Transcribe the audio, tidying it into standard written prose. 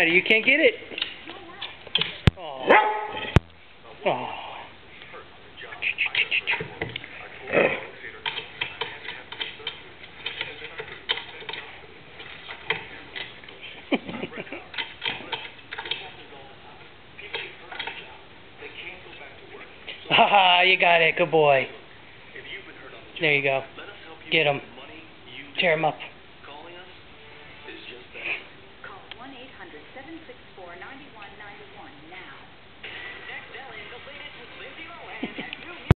Daddy. You can't get it. Oh. Oh. Haha, you got it. Good boy. There you go. Get him. Tear him up. Call 1-800-764-9191 now.